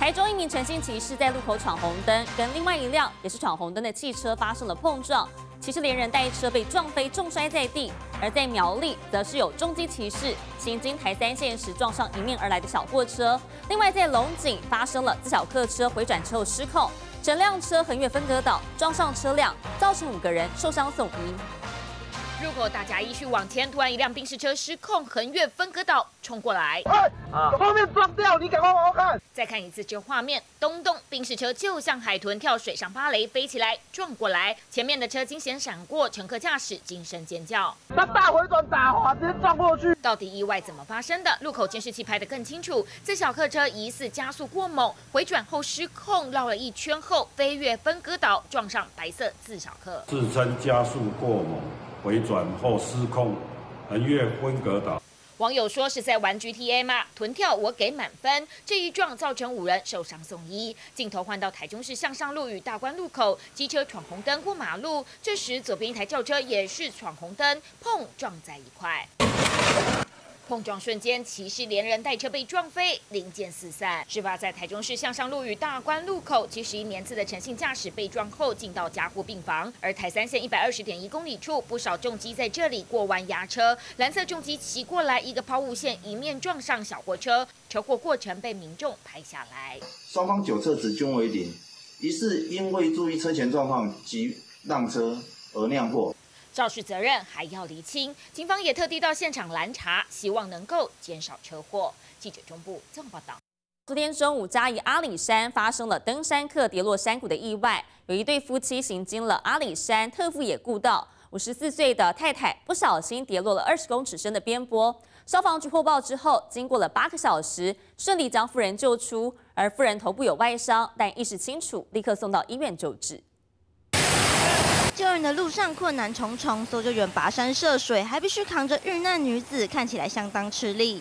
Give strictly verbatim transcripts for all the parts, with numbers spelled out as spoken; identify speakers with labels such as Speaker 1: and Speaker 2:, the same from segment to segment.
Speaker 1: 台中一名陈姓骑士在路口闯红灯，跟另外一辆也是闯红灯的汽车发生了碰撞，骑士连人带车被撞飞，重摔在地。而在苗栗，则是有重机骑士行经台三线时撞上迎面而来的小货车。另外在龙井发生了自小客车回转车后失控，整辆车横越分隔岛撞上车辆，造成五个人受伤送医。
Speaker 2: 入口大家依序往前，突然一辆宾士车失控，横越分隔岛冲过来。
Speaker 3: 哎，啊，后面撞掉，你赶快往后看。
Speaker 2: 再看一次这画面，咚咚，宾士车就像海豚跳水上芭蕾飞起来撞过来，前面的车惊险闪过，乘客驾驶惊声尖叫。
Speaker 3: 他大回转打滑，直接撞过去。
Speaker 2: 到底意外怎么发生的？路口监视器拍得更清楚，这小客车疑似加速过猛，回转后失控，绕了一圈后飞越分隔岛，撞上白色自小客。
Speaker 4: 自称加速过猛。 回转后失控，横越分隔岛。
Speaker 2: 网友说是在玩 G T A 吗？臀跳我给满分。这一撞造成五人受伤送医。镜头换到台中市向上路与大关路口，机车闯红灯过马路，这时左边一台轿车也是闯红灯，碰撞在一块。 碰撞瞬间，骑士连人带车被撞飞，零件四散。事发在台中市向上路与大关路口，七十一年次的陈姓驾驶被撞后进到加护病房。而台三线一百二十点一公里处，不少重机在这里过弯压车，蓝色重机骑过来，一个抛物线迎面撞上小货车，车祸过程被民众拍下来。
Speaker 5: 双方酒测值均为零，疑似因未注意车前状况及让车而酿祸。
Speaker 2: 肇事责任还要厘清，警方也特地到现场拦查，希望能够减少车祸。记者中部综合报道。
Speaker 1: 昨天中午，嘉义阿里山发生了登山客跌落山谷的意外，有一对夫妻行经了阿里山特富野步道，五十四岁的太太不小心跌落了二十公尺深的边坡。消防局获报之后，经过了八个小时，顺利将妇人救出，而妇人头部有外伤，但意识清楚，立刻送到医院救治。
Speaker 6: 救人的路上困难重重，搜救员跋山涉水，还必须扛着遇难女子，看起来相当吃力。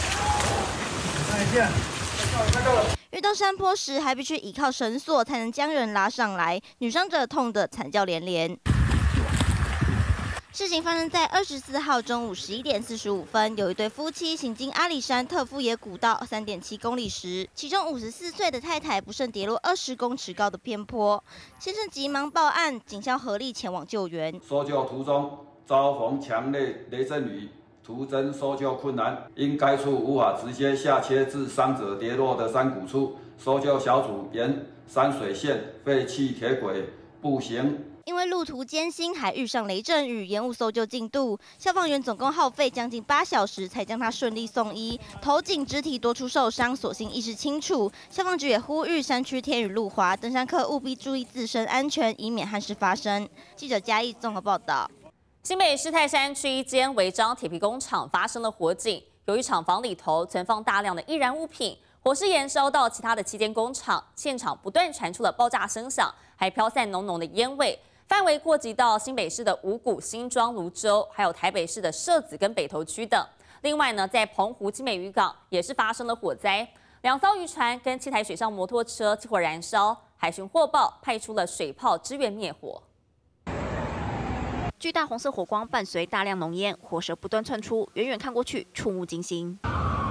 Speaker 6: 遇到山坡时，还必须依靠绳索才能将人拉上来，女伤者痛得惨叫连连。 事情发生在二十四号中午十一点四十五分，有一对夫妻行经阿里山特富野古道三点七公里时，其中五十四岁的太太不慎跌落二十公尺高的偏坡，先生急忙报案，警消合力前往救援。
Speaker 7: 搜救途中遭逢强烈雷阵雨，途中搜救困难，因该处无法直接下切至伤者跌落的山谷处，搜救小组沿山水线废弃铁轨步行。
Speaker 6: 因为路途艰辛，还遇上雷阵雨，延误搜救进度。消防员总共耗费将近八小时，才将他顺利送医。头颈、肢体多处受伤，所幸意识清楚。消防局也呼吁山区天雨路滑，登山客务必注意自身安全，以免憾事发生。记者嘉义综合报道。
Speaker 1: 新北市泰山区一间违章铁皮工厂发生了火警，由于厂房里头存放大量的易燃物品。 火势延烧到其他的七间工厂，现场不断传出了爆炸声响，还飘散浓浓的烟味，范围扩及到新北市的五股、新庄、泸州，还有台北市的社子跟北投区等。另外呢，在澎湖金美渔港也是发生了火灾，两艘渔船跟七台水上摩托车起火燃烧，海巡获报派出了水炮支援灭火。
Speaker 8: 巨大红色火光伴随大量浓烟，火舌不断窜出，远远看过去触目惊心。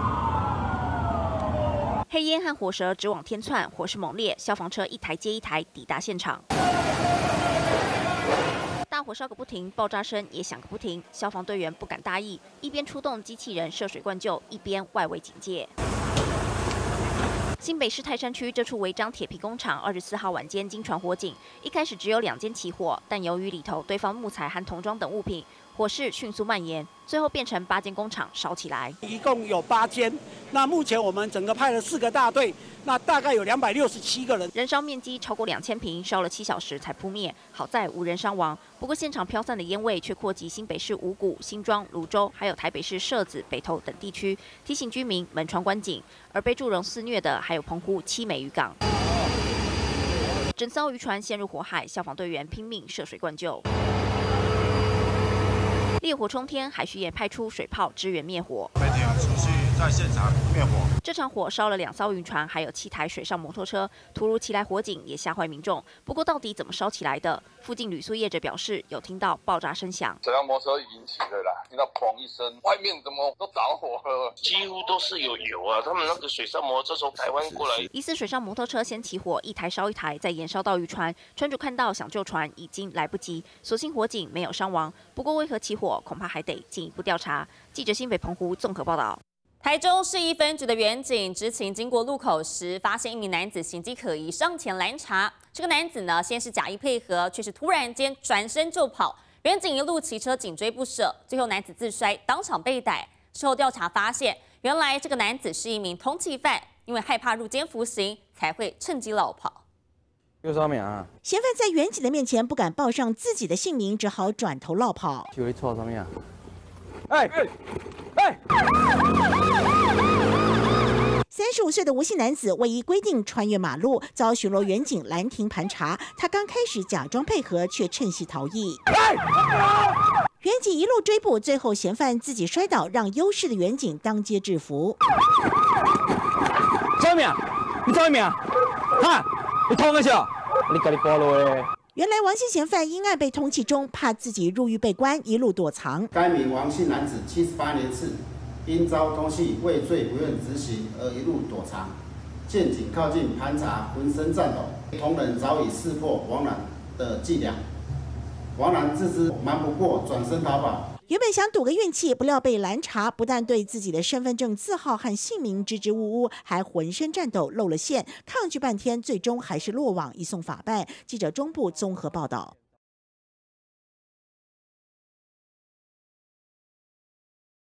Speaker 8: 黑烟和火舌直往天窜，火势猛烈，消防车一台接一台抵达现场。大火烧个不停，爆炸声也响个不停。消防队员不敢大意，一边出动机器人涉水灌救，一边外围警戒。新北市泰山区这处违章铁皮工厂，二十四号晚间经传火警，一开始只有两间起火，但由于里头堆放木材和桶装等物品，火势迅速蔓延，最后变成八间工厂烧起来。
Speaker 9: 一共有八间，那目前我们整个派了四个大队，那大概有两百六十七个人。
Speaker 8: 燃烧面积超过两千坪，烧了七小时才扑灭，好在无人伤亡。不过现场飘散的烟味却扩及新北市五股、新庄、泸州，还有台北市社子、北投等地区，提醒居民门窗关紧。而被助人肆虐的还有澎湖七美渔港。整艘渔船陷入火海，消防队员拼命涉水灌救。烈火冲天，海巡也派出水炮支援灭火。
Speaker 10: 白天有持续在现场灭火。
Speaker 8: 这场火烧了两艘渔船，还有七台水上摩托车，突如其来火警也吓坏民众。不过到底怎么烧起来的？附近旅宿业者表示，有听到爆炸声响。
Speaker 11: 这辆摩托车引起的啦，听到砰一声，外面怎么都着火了？
Speaker 12: 几乎都是有油啊！他们那个水上摩托车从台湾过来，
Speaker 8: 疑似水上摩托车先起火，一台烧一台，再延烧到渔船。船主看到想救船已经来不及，所幸火警没有伤亡。不过为何起火，恐怕还得进一步调查。记者新北澎湖综合报道。
Speaker 1: 台中市一分局的员警执勤经过路口时，发现一名男子行迹可疑，上前拦查。这个男子呢，先是假意配合，却是突然间转身就跑。员警一路骑车紧追不舍，最后男子自摔，当场被逮。事后调查发现，原来这个男子是一名通缉犯，因为害怕入监服刑，才会趁机落跑。
Speaker 13: 有啥名啊？
Speaker 14: 嫌犯在员警的面前不敢报上自己的姓名，只好转头落跑。
Speaker 13: 就会错什么呀？哎哎哎！
Speaker 14: 三十五岁的吴姓男子为依规定穿越马路，遭巡逻员警拦停盘查。他刚开始假装配合，却趁机逃逸。员警一路追捕，最后嫌犯自己摔倒，让优势的员警当街制服。
Speaker 13: 什么名？你什么名？哈？你通个笑？你赶紧报路诶！
Speaker 14: 原来王姓嫌犯因案被通缉中，怕自己入狱被关，一路躲藏。
Speaker 15: 该名王姓男子七十八年次，因遭通缉畏罪不愿执行而一路躲藏。见警靠近盘查，浑身颤抖，同仁早已识破王兰的伎俩。王兰自知瞒不过，转身逃跑。
Speaker 14: 原本想赌个运气，不料被拦查，不但对自己的身份证字号和姓名支支吾吾，还浑身颤抖，露了馅，抗拒半天，最终还是落网，移送法办。记者中部综合报道。